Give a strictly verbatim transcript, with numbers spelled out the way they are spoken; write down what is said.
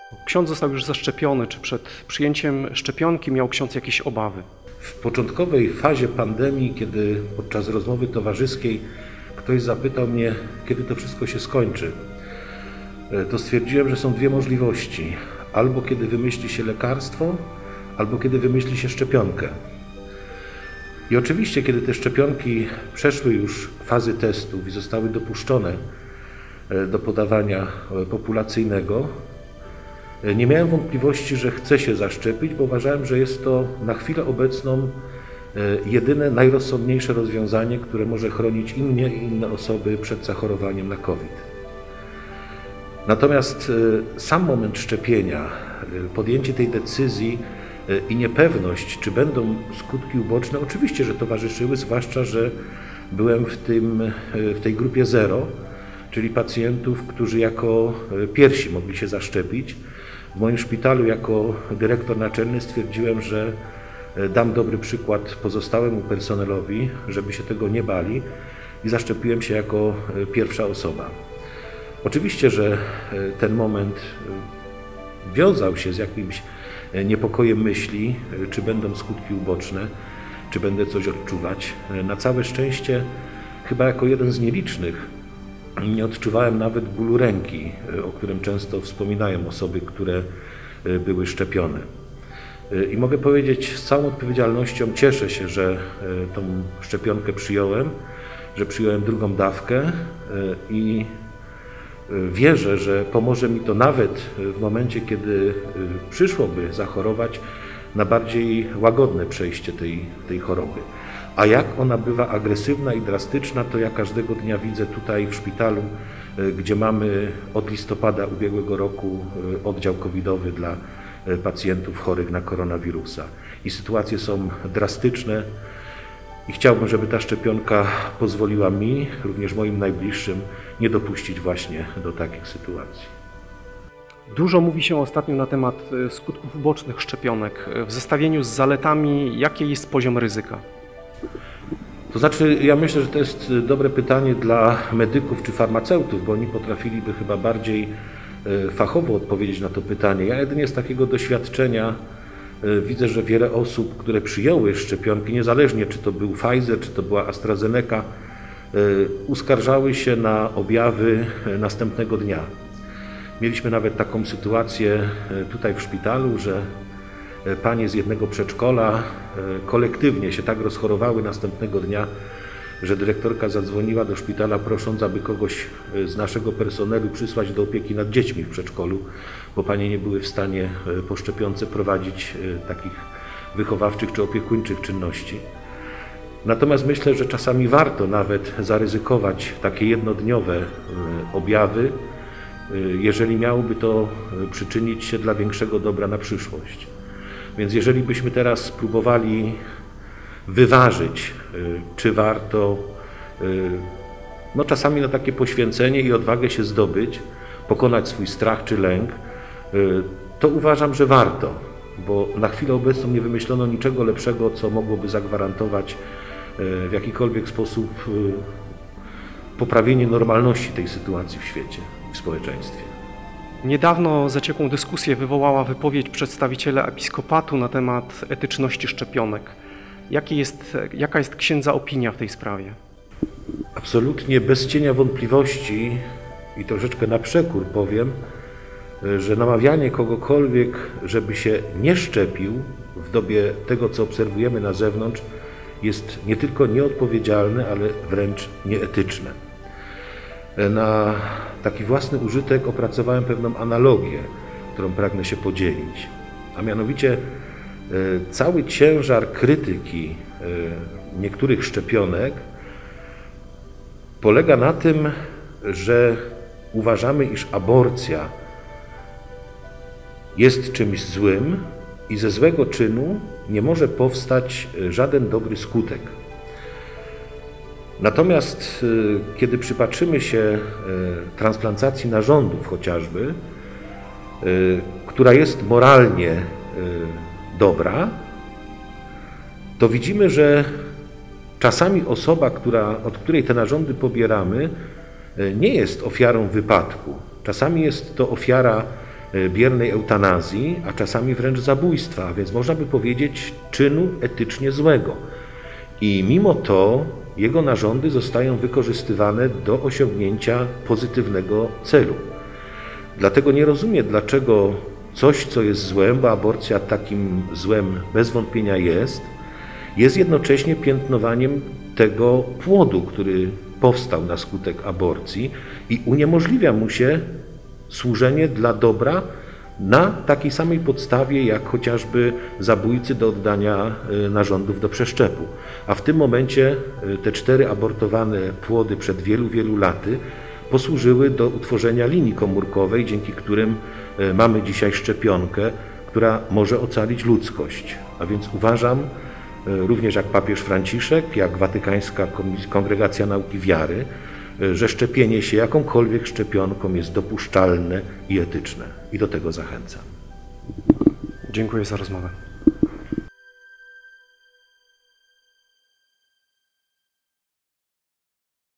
Ksiądz został już zaszczepiony. Czy przed przyjęciem szczepionki miał ksiądz jakieś obawy? W początkowej fazie pandemii, kiedy podczas rozmowy towarzyskiej ktoś zapytał mnie, kiedy to wszystko się skończy, to stwierdziłem, że są dwie możliwości. Albo kiedy wymyśli się lekarstwo, albo kiedy wymyśli się szczepionkę. I oczywiście, kiedy te szczepionki przeszły już fazy testów i zostały dopuszczone do podawania populacyjnego, nie miałem wątpliwości, że chcę się zaszczepić, bo uważałem, że jest to na chwilę obecną jedyne, najrozsądniejsze rozwiązanie, które może chronić i mnie, i inne osoby przed zachorowaniem na COVID. Natomiast sam moment szczepienia, podjęcie tej decyzji i niepewność, czy będą skutki uboczne, oczywiście, że towarzyszyły, zwłaszcza, że byłem w, tym, w tej grupie zero, czyli pacjentów, którzy jako pierwsi mogli się zaszczepić. W moim szpitalu jako dyrektor naczelny stwierdziłem, że dam dobry przykład pozostałemu personelowi, żeby się tego nie bali, i zaszczepiłem się jako pierwsza osoba. Oczywiście, że ten moment wiązał się z jakimś niepokojem myśli, czy będą skutki uboczne, czy będę coś odczuwać. Na całe szczęście, chyba jako jeden z nielicznych, nie odczuwałem nawet bólu ręki, o którym często wspominają osoby, które były szczepione. I mogę powiedzieć z całą odpowiedzialnością, cieszę się, że tą szczepionkę przyjąłem, że przyjąłem drugą dawkę i wierzę, że pomoże mi to nawet w momencie, kiedy przyszłoby zachorować, na bardziej łagodne przejście tej, tej choroby. A jak ona bywa agresywna i drastyczna, to ja każdego dnia widzę tutaj w szpitalu, gdzie mamy od listopada ubiegłego roku oddział covidowy dla pacjentów chorych na koronawirusa. I sytuacje są drastyczne i chciałbym, żeby ta szczepionka pozwoliła mi, również moim najbliższym, nie dopuścić właśnie do takich sytuacji. Dużo mówi się ostatnio na temat skutków ubocznych szczepionek. W zestawieniu z zaletami, jaki jest poziom ryzyka? To znaczy, ja myślę, że to jest dobre pytanie dla medyków czy farmaceutów, bo oni potrafiliby chyba bardziej fachowo odpowiedzieć na to pytanie. Ja jedynie z takiego doświadczenia widzę, że wiele osób, które przyjęły szczepionki, niezależnie czy to był Pfizer, czy to była AstraZeneca, uskarżały się na objawy następnego dnia. Mieliśmy nawet taką sytuację tutaj w szpitalu, że panie z jednego przedszkola kolektywnie się tak rozchorowały następnego dnia, że dyrektorka zadzwoniła do szpitala, prosząc, aby kogoś z naszego personelu przysłać do opieki nad dziećmi w przedszkolu, bo panie nie były w stanie po szczepionce prowadzić takich wychowawczych czy opiekuńczych czynności. Natomiast myślę, że czasami warto nawet zaryzykować takie jednodniowe objawy, jeżeli miałoby to przyczynić się dla większego dobra na przyszłość. Więc jeżeli byśmy teraz spróbowali wyważyć, czy warto no czasami na takie poświęcenie i odwagę się zdobyć, pokonać swój strach czy lęk, to uważam, że warto, bo na chwilę obecną nie wymyślono niczego lepszego, co mogłoby zagwarantować w jakikolwiek sposób poprawienie normalności tej sytuacji w świecie i w społeczeństwie. Niedawno zaciekłą dyskusję wywołała wypowiedź przedstawiciela episkopatu na temat etyczności szczepionek. Jaki jest, jaka jest księdza opinia w tej sprawie? Absolutnie bez cienia wątpliwości i troszeczkę na przekór powiem, że namawianie kogokolwiek, żeby się nie szczepił w dobie tego, co obserwujemy na zewnątrz, jest nie tylko nieodpowiedzialne, ale wręcz nieetyczne. Na taki własny użytek opracowałem pewną analogię, którą pragnę się podzielić. A mianowicie cały ciężar krytyki niektórych szczepionek polega na tym, że uważamy, iż aborcja jest czymś złym i ze złego czynu nie może powstać żaden dobry skutek. Natomiast kiedy przypatrzymy się transplantacji narządów chociażby, która jest moralnie dobra, to widzimy, że czasami osoba, która, od której te narządy pobieramy, nie jest ofiarą wypadku. Czasami jest to ofiara biernej eutanazji, a czasami wręcz zabójstwa, a więc można by powiedzieć czynu etycznie złego. I mimo to jego narządy zostają wykorzystywane do osiągnięcia pozytywnego celu. Dlatego nie rozumiem, dlaczego coś, co jest złem, bo aborcja takim złem bez wątpienia jest, jest jednocześnie piętnowaniem tego płodu, który powstał na skutek aborcji i uniemożliwia mu się służenie dla dobra na takiej samej podstawie, jak chociażby zabójcy do oddania narządów do przeszczepu. A w tym momencie te cztery abortowane płody przed wielu, wielu laty posłużyły do utworzenia linii komórkowej, dzięki którym mamy dzisiaj szczepionkę, która może ocalić ludzkość. A więc uważam, również jak papież Franciszek, jak Watykańska Kongregacja Nauki Wiary, że szczepienie się jakąkolwiek szczepionką jest dopuszczalne i etyczne. I do tego zachęcam. Dziękuję za rozmowę.